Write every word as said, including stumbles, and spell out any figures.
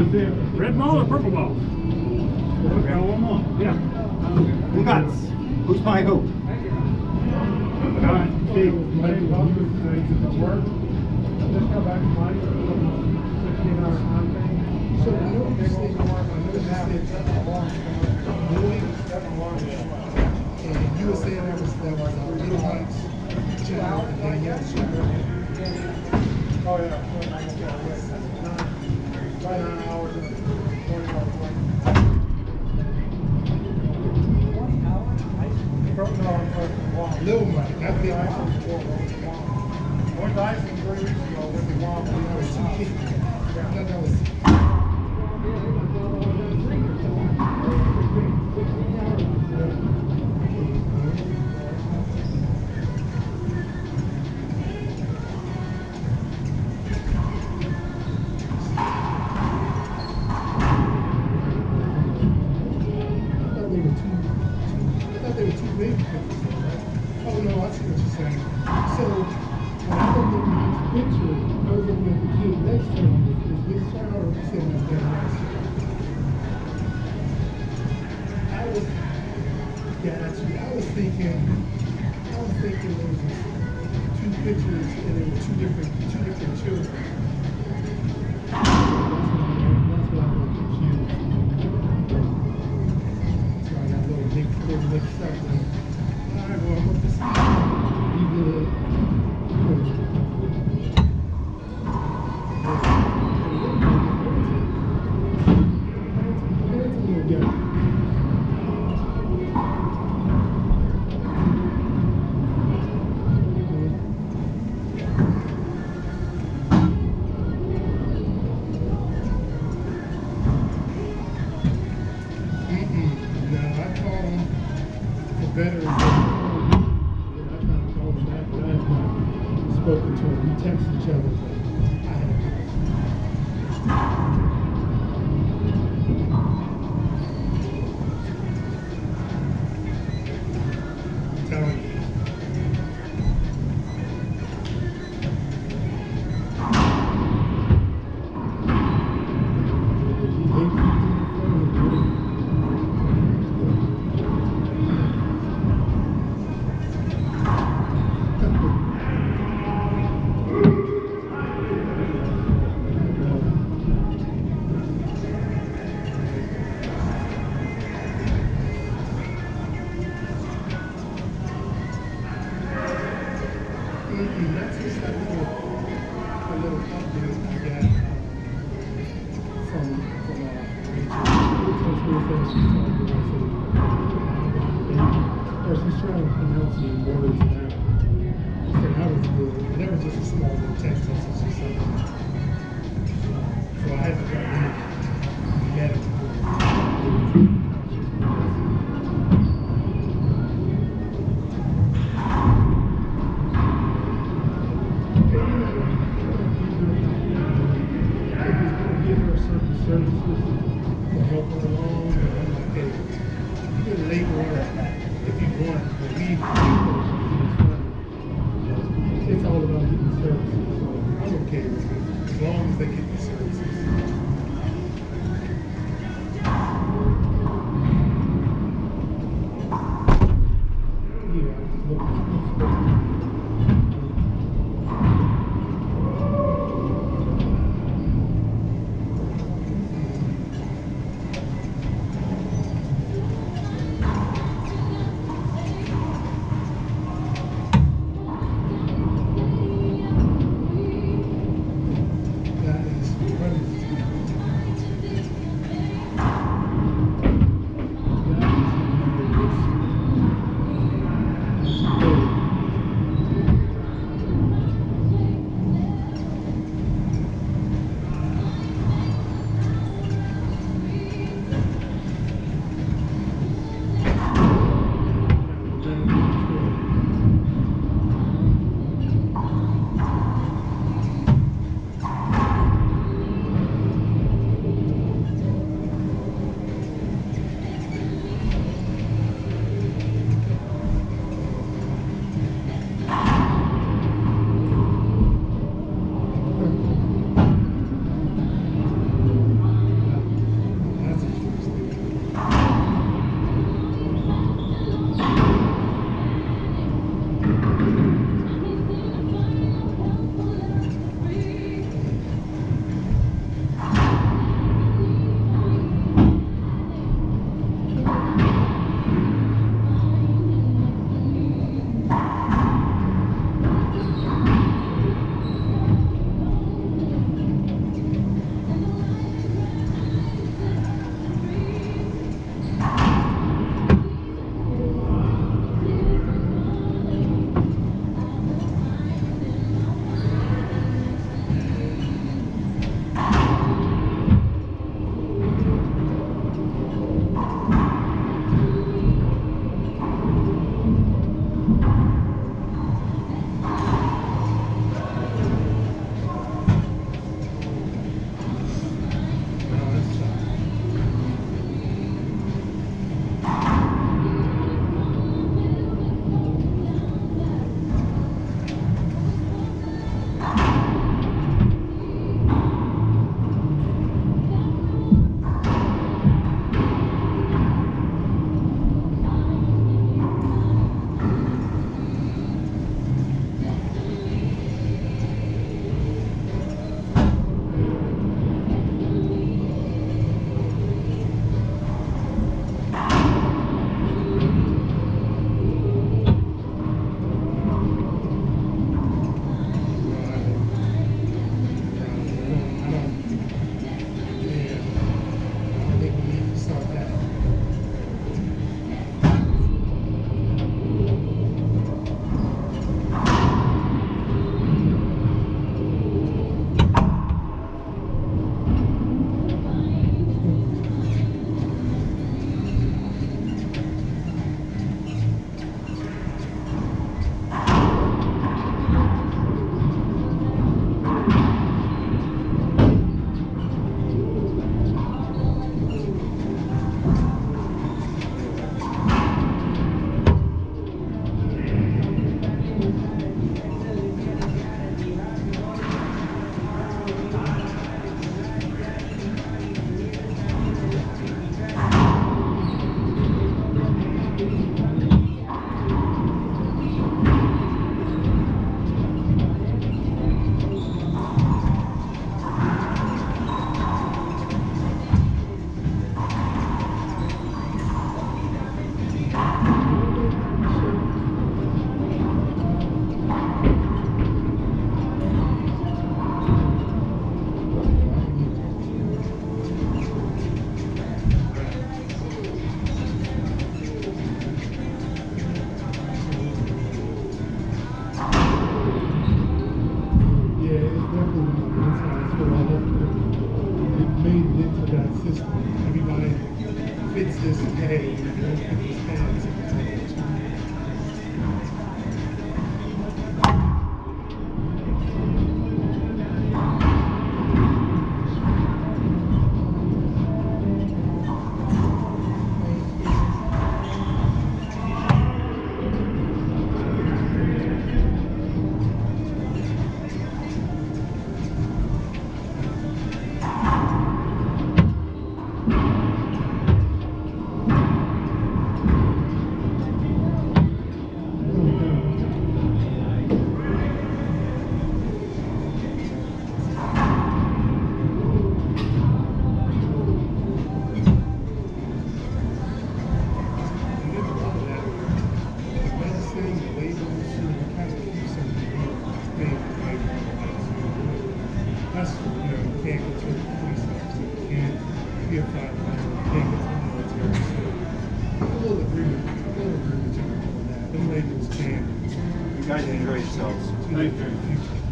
Red ball or purple ball? We got one more. Yeah. Who got? Who's playing who? Steve. So I know you said, I know you said Boyd, and you were saying that was that was uh, Little Heights, Channel, and Danielle Channel. Oh yeah. Nine hours and twenty-five minutes. Little Mike, not Big Mike. Went to Iceland three weeks ago with the Womp. That was two kids. I thought that was. Oh no, I see what you're saying. So when I looked at his picture, I was looking at the kid next to him. Is this child or is this his dad? I was, got you. I was thinking, I was thinking there was two pictures and there were two different, two different children. That's why I got confused. So I got a little mixed, little mixed up there. All right, well, I'm going to see. You good? Spoken to him, we text each other, but I had I'm telling you. That's just a little, a little update I got from, from uh, Rachel. She's trying to pronounce the words now. So that was good. And that was just a small little text message or something. So I had to go in and get it. Services to help her along, and I'm like, hey, you can labor if you want, but we, it's all about getting services, so I'm okay with it, as long as they get the services. Yeah, I just look at for that system. Everybody fits this pay, you don't fit this pay, it's a That's, you know, you can't go to the police officer, you can't be a firefighter, you can't go to the military. So, a little agreement, a little agreement on that. Them labels can. You guys enjoy yourselves. Thank you.